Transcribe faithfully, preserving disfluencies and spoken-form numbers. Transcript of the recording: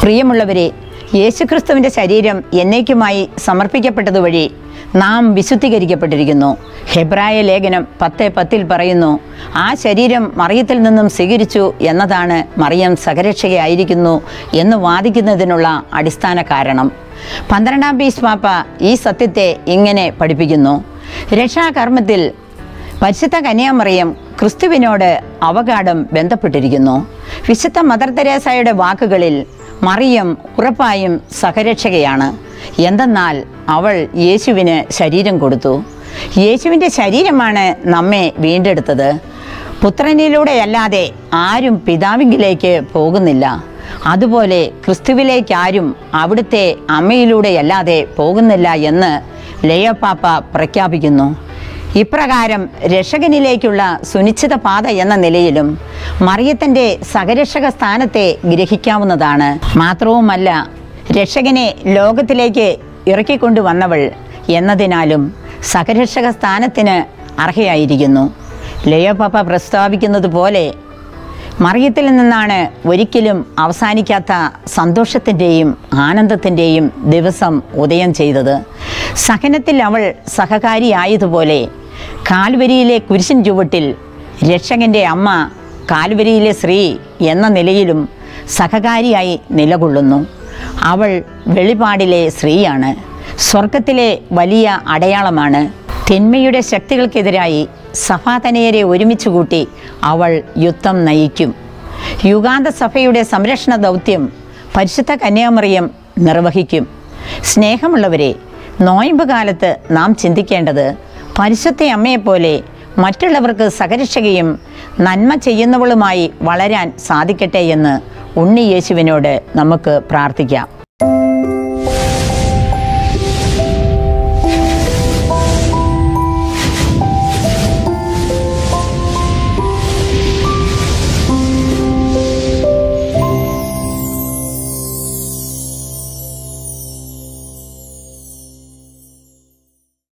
പ്രിയമുള്ളവരെ, യേശുക്രിസ്തുവിൻ്റെ ശരീരം എന്നേക്കുമായി സമർപ്പിക്കപ്പെട്ടതുവഴി നാം വിശുദ്ധീകരിക്കപ്പെട്ടിരിക്കുന്നു. ഹെബ്രായ ലേഖനം പത്ത് പത്തിൽ പറയുന്നു, ആ ശരീരം മറിയത്തിൽ നിന്നും സ്വീകരിച്ചു എന്നതാണ് മറിയം സഹരക്ഷകയായിരിക്കുന്നു എന്ന് വാദിക്കുന്നതിനുള്ള അടിസ്ഥാന കാരണം. പന്ത്രണ്ടാം പീസ് പാപ്പ ഈ സത്യത്തെ ഇങ്ങനെ പഠിപ്പിക്കുന്നു: രക്ഷാകർമ്മത്തിൽ പരിശുദ്ധ കന്യാമറിയം ക്രിസ്തുവിനോട് അവഗാഢം ബന്ധപ്പെട്ടിരിക്കുന്നു. വിശുദ്ധ മദർ തെരേസയുടെ വാക്കുകളിൽ മറിയം ഉറപ്പായും സഹരക്ഷകയാണ്. എന്തെന്നാൽ അവൾ യേശുവിന് ശരീരം കൊടുത്തു. യേശുവിൻ്റെ ശരീരമാണ് നമ്മെ വീണ്ടെടുത്തത്. പുത്രനിലൂടെയല്ലാതെ ആരും പിതാവിങ്കിലേക്ക് പോകുന്നില്ല. അതുപോലെ ക്രിസ്തുവിലേക്കാരും അവിടുത്തെ അമ്മയിലൂടെയല്ലാതെ പോകുന്നില്ല എന്ന് ലിയോ പാപ്പ പ്രഖ്യാപിക്കുന്നു. ഇപ്രകാരം രക്ഷകനിലേക്കുള്ള സുനിശ്ചിത പാത എന്ന നിലയിലും മറിയത്തിൻ്റെ സഹരക്ഷക സ്ഥാനത്തെ ഗ്രഹിക്കാവുന്നതാണ്. മാത്രവുമല്ല, രക്ഷകനെ ലോകത്തിലേക്ക് ഇറക്കിക്കൊണ്ടുവന്നവൾ എന്നതിനാലും സഹരക്ഷക സ്ഥാനത്തിന് അർഹയായിരിക്കുന്നു. ലിയോ പാപ്പ പ്രസ്താവിക്കുന്നത് പോലെ മറിയത്തിൽ നിന്നാണ് ഒരിക്കലും അവസാനിക്കാത്ത സന്തോഷത്തിൻ്റെയും ആനന്ദത്തിൻ്റെയും ദിവസം ഉദയം ചെയ്തത്. സഹനത്തിൽ അവൾ സഹകാരിയായതുപോലെ കാൽവരിയിലെ കുരിശിൻ ചുവട്ടിൽ രക്ഷകൻ്റെ അമ്മ കാൽവരിയിലെ സ്ത്രീ എന്ന നിലയിലും സഹകാരിയായി നിലകൊള്ളുന്നു. അവൾ വെളിപാടിലെ സ്ത്രീയാണ്. സ്വർഗത്തിലെ വലിയ അടയാളമാണ്. തിന്മയുടെ ശക്തികൾക്കെതിരായി സഭാതനയരെ ഒരുമിച്ച് കൂട്ടി അവൾ യുദ്ധം നയിക്കും. യുഗാന്ത സഭയുടെ സംരക്ഷണ ദൗത്യം പരിശുദ്ധ കന്യാമറിയം നിർവഹിക്കും. സ്നേഹമുള്ളവരെ, നോയമ്പ് കാലത്ത് നാം ചിന്തിക്കേണ്ടത് പരിശുദ്ധ അമ്മയെപ്പോലെ മറ്റുള്ളവർക്ക് സഹരക്ഷകയും നന്മ ചെയ്യുന്നവളുമായി വളരാൻ സാധിക്കട്ടെ എന്ന് ഉണ്ണി യേശുവിനോട് നമുക്ക് പ്രാർത്ഥിക്കാം.